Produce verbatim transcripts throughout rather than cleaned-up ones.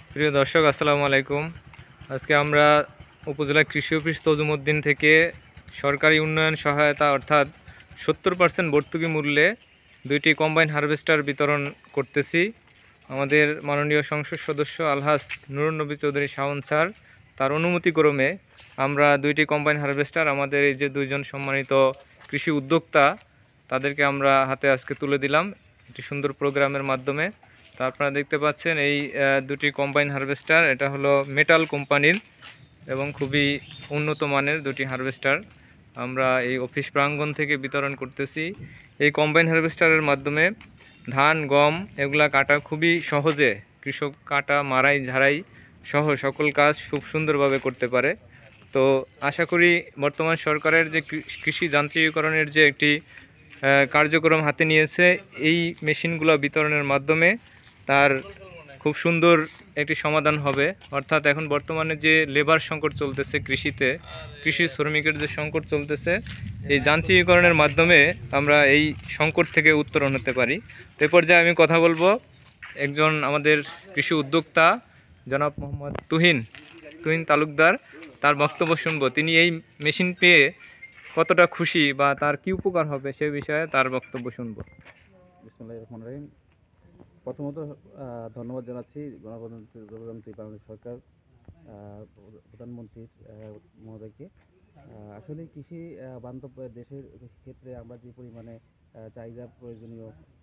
প্রিয় দর্শক, আসসালামু আলাইকুম। আজকে আমরা উপজেলা কৃষি অফিস তজুমউদ্দিন থেকে সরকারি উন্নয়ন সহায়তা অর্থাৎ সত্তর পার্সেন্ট ভর্তুকি মূল্যে দুইটি কম্বাইন হারভেস্টার বিতরণ করতেছি। আমাদের মাননীয় সংসদ সদস্য আলহাজ নুরুন নবী চৌধুরী শাওন স্যার তার অনুমতিক্রমে আমরা দুইটি কম্বাইন হারভেস্টার আমাদের এই যে দুইজন সম্মানিত কৃষি উদ্যোক্তা তাদেরকে আমরা হাতে আজকে তুলে দিলাম একটি সুন্দর প্রোগ্রামের মাধ্যমে। তো আপনারা দেখতে পাচ্ছেন এই দুটি কম্বাইন হারভেস্টার, এটা হলো মেটাল কোম্পানির এবং খুবই উন্নত মানের দুটি হারভেস্টার আমরা এই অফিস প্রাঙ্গণ থেকে বিতরণ করতেছি। এই কম্বাইন হারভেস্টারের মাধ্যমে ধান গম এগুলা কাটা খুবই সহজে, কৃষক কাটা মারাই ঝাড়াই সহ সকল কাজ খুব সুন্দরভাবে করতে পারে। তো আশা করি বর্তমান সরকারের যে কৃষি যান্ত্রিকীকরণের যে একটি কার্যক্রম হাতে নিয়েছে, এই মেশিনগুলো বিতরণের মাধ্যমে তার খুব সুন্দর একটি সমাধান হবে। অর্থাৎ এখন বর্তমানে যে লেবার সংকট চলতেছে কৃষিতে, কৃষি শ্রমিকের যে সংকট চলতেছে, এই যান্ত্রিকীকরণের মাধ্যমে আমরা এই সংকট থেকে উত্তরণ হতে পারি। তো এই পর্যায়ে আমি কথা বলবো একজন আমাদের কৃষি উদ্যোক্তা জনাব মোহাম্মদ তুহিন তুহিন তালুকদার, তার বক্তব্য শুনবো। তিনি এই মেশিন পেয়ে কতটা খুশি বা তার কি উপকার হবে সে বিষয়ে তার বক্তব্য শুনবো। বিসমিল্লাহির রহমানির রহিম। প্রথমত ধন্যবাদ জানাচ্ছি গণপ্রজাতন্ত্রী বাংলাদেশ সরকার প্রধানমন্ত্রী মহোদয়কে। আসলে কৃষি বান্ধব দেশের ক্ষেত্রে আমরা যে পরিমাণে চাহিদা প্রয়োজনীয়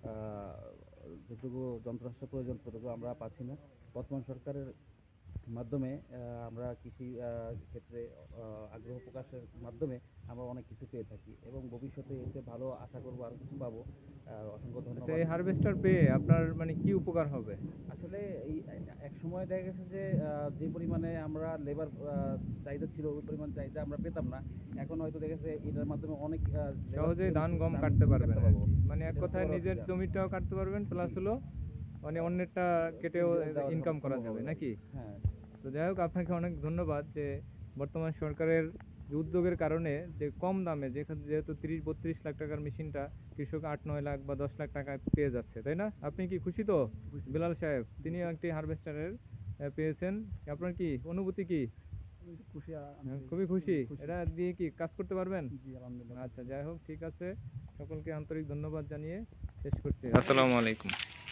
যেটুকু যন্ত্রাংশ প্রয়োজন ততটুকু আমরা পাচ্ছি না। বর্তমান সরকারের মাধ্যমে আমরা কৃষি ক্ষেত্রে আগ্রহ প্রকাশের মাধ্যমে আমরা অনেক কিছু পেয়ে থাকি এবং ভবিষ্যতে এতে ভালো আশা করবো আরও কিছু পাবো। অসংখ্য ধন্যবাদ। এই হারভেস্টার পেয়ে আপনার মানে কি উপকার হবে? আসলে এই এক সময় দেখা গেছে যে যে পরিমাণে আমরা লেবার চাহিদা ছিল ওই পরিমাণ চাহিদা আমরা পেতাম না। এখন হয়তো দেখা গেছে এটার মাধ্যমে অনেক সহজেই ধান গম কাটতে পারবেন, মানে এক কথায় নিজের জমিটাও কাটতে পারবেন, প্লাস হলো মানে অন্যেরটা কেটেও ইনকাম করা যাবে নাকি? হ্যাঁ। তো যাই হোক, আপনাকে অনেক ধন্যবাদ যে বর্তমান সরকারের উদ্যোগের কারণে যে কম দামে, যেহেতু তিরিশ বত্রিশ লাখ টাকার মেশিনটা কৃষক আট নয় লাখ বা দশ লাখ টাকায় পেয়ে যাচ্ছে, তাই না? আপনি কি খুশি? তো বিলাল সাহেব তিনি একটি হারভেস্টারের পেয়েছেন, আপনার কি অনুভূতি? কি খুশি? খুবই খুশি। এটা দিয়ে কি কাজ করতে পারবেন? আচ্ছা, যাই হোক, ঠিক আছে। সকলকে আন্তরিক ধন্যবাদ জানিয়ে শেষ করছি। আসসালামু আলাইকুম।